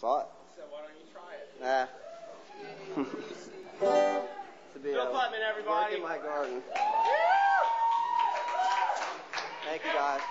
saw it. So why don't you try it? Nah. Bill Putman, everybody. Work in my garden. Thank you, guys.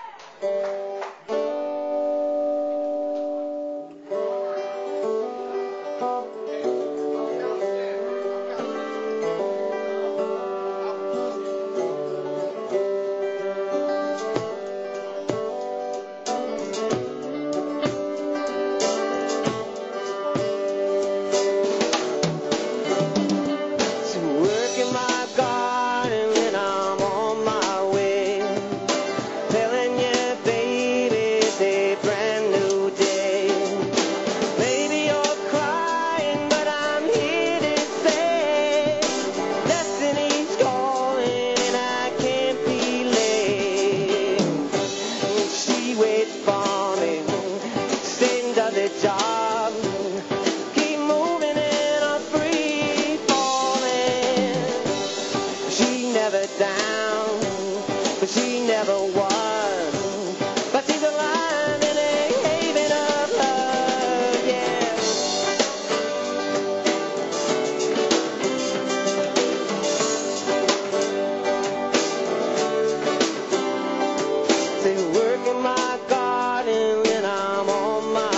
Job. Keep moving and I'm free falling. She never down, but she never was. But she's alive in a haven of love, yeah. Say, working my garden and I'm on my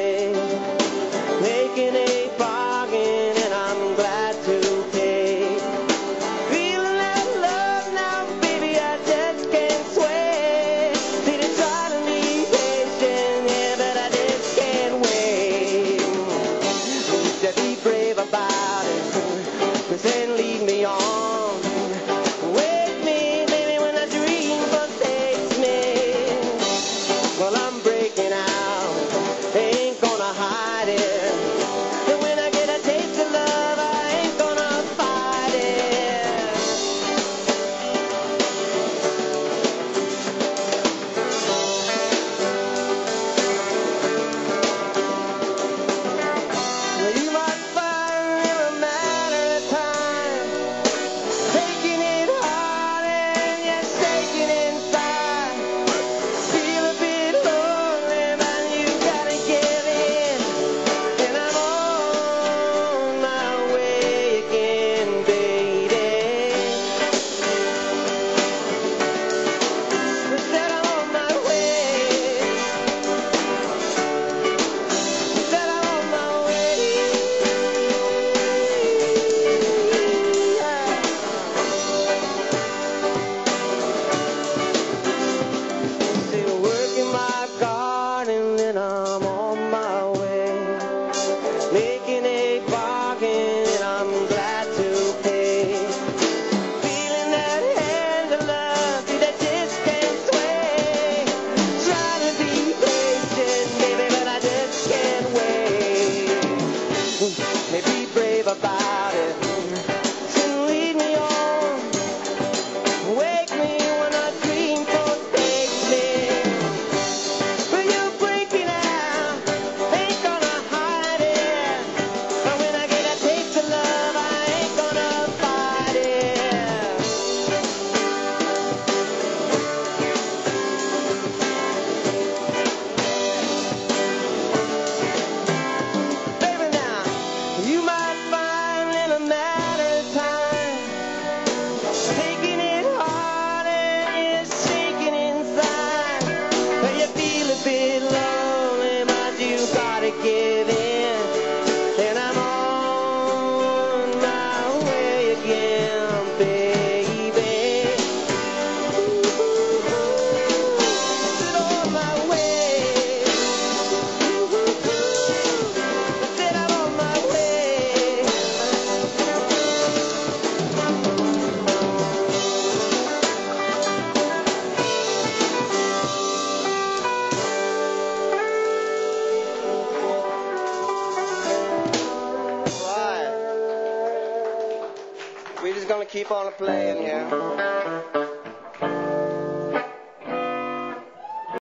making a bargain and I'm glad to pay. Feeling that love now, baby, I just can't sway. See, they try to be patient, yeah, but I just can't wait. Just be brave about it, but then lead me on. Wake me, baby, when a dream forsakes me. Well, I'm breaking out, ain't gonna hide it. Making a bargain and I'm glad to pay. Feeling that hand of love, see that just can't sway. Trying to be patient, baby, but I just can't wait. Maybe brave about it, then lead me on. Wake me when I dream forsakes me. When you're breaking out, ain't gonna hide it. Give in, and I'm on my way again, baby. On my way. I said I'm on my way. We're just gonna keep on playing here.